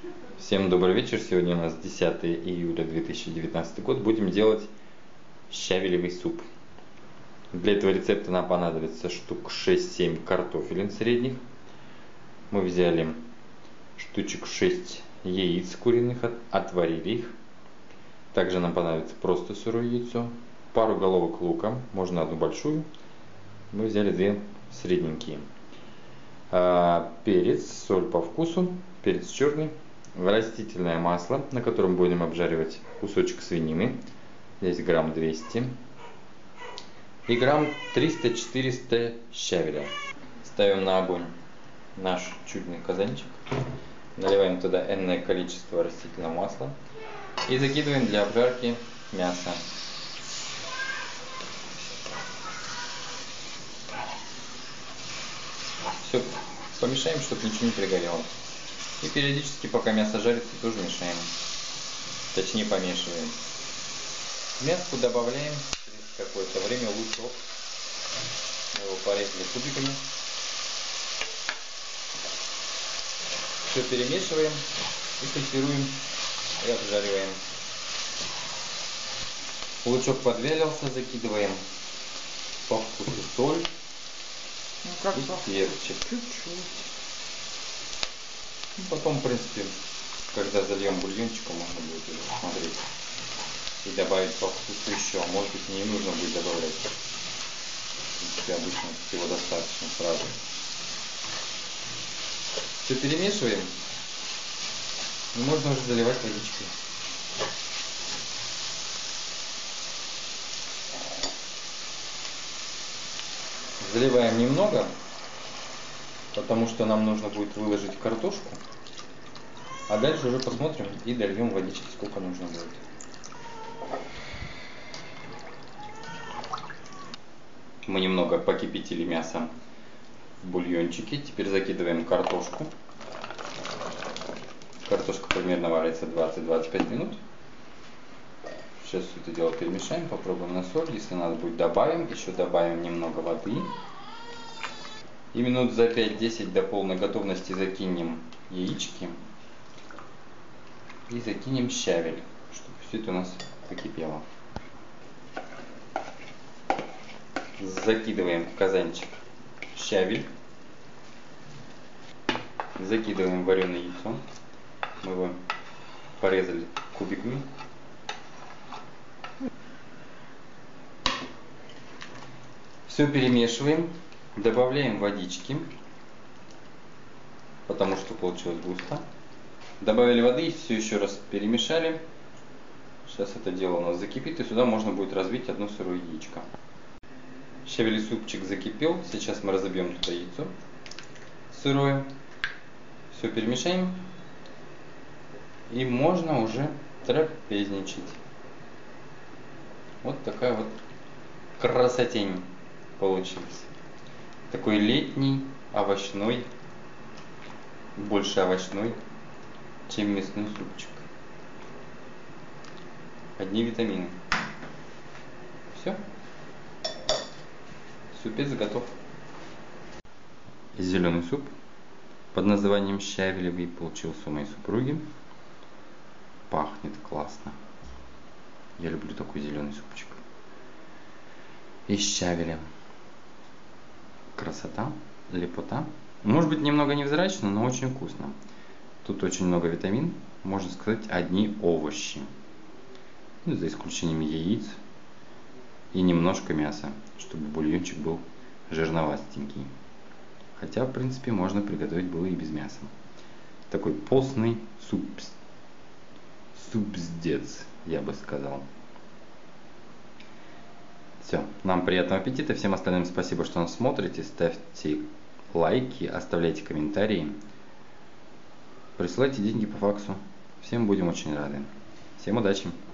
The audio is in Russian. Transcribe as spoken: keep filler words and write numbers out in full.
Всем добрый вечер. Сегодня у нас десятое июля две тысячи девятнадцатый год. Будем делать щавелевый суп. Для этого рецепта нам понадобится штук шесть-семь картофелин средних. Мы взяли штучек шесть яиц куриных, отварили их. Также нам понадобится просто сырое яйцо, пару головок лука, можно одну большую. Мы взяли две средненькие. Перец, соль по вкусу, перец черный, растительное масло, на котором будем обжаривать кусочек свинины. Здесь грамм двести. И грамм триста-четыреста щавеля. Ставим на огонь наш чугунный казанчик. Наливаем туда энное количество растительного масла. И закидываем для обжарки мясо. Все помешаем, чтобы ничего не пригорело. И периодически, пока мясо жарится, тоже мешаем. Точнее, помешиваем. В мяску добавляем через какое-то время лучок. Мы его порезали кубиками. Все перемешиваем и фритируем и обжариваем. Лучок подвялился, закидываем по вкусу соль. Ну, как и перчик. Чуть-чуть. Потом, в принципе, когда зальем бульончиком, можно будет уже посмотреть и добавить по вкусу еще. Может быть, не нужно будет добавлять. В принципе, обычно всего достаточно сразу. Все перемешиваем. И можно уже заливать водичкой. Заливаем немного, потому что нам нужно будет выложить картошку. А дальше уже посмотрим и дольем водички, сколько нужно будет. Мы немного покипятили мясо в бульончике. Теперь закидываем картошку. Картошка примерно варится двадцать-двадцать пять минут. Сейчас все это дело перемешаем, попробуем на соль. Если надо будет, добавим. Еще добавим немного воды. И минут за пять-десять до полной готовности закинем яички. И закинем щавель, чтобы все это у нас покипело. Закидываем в казанчик щавель. Закидываем вареное яйцо. Мы его порезали кубиками. Все перемешиваем. Добавляем водички, потому что получилось густо. Добавили воды и все еще раз перемешали. Сейчас это дело у нас закипит, и сюда можно будет разбить одно сырое яичко. Щавелевый супчик закипел. Сейчас мы разобьем туда яйцо сырое. Все перемешаем. И можно уже трапезничать. Вот такая вот красотень получилась. Такой летний, овощной, больше овощной, чем мясной супчик. Одни витамины. Все. Супец готов. Зеленый суп под названием щавелевый получился у моей супруги. Пахнет классно. Я люблю такой зеленый супчик. И с щавелем. Красота, лепота. Может быть, немного невзрачно, но очень вкусно. Тут очень много витамин, можно сказать, одни овощи. Ну, за исключением яиц и немножко мяса, чтобы бульончик был жирновастенький. Хотя, в принципе, можно приготовить было и без мяса. Такой постный суп. Супздец, я бы сказал. Все, нам приятного аппетита, всем остальным спасибо, что нас смотрите, ставьте лайки, оставляйте комментарии, присылайте деньги по факсу, всем будем очень рады. Всем удачи!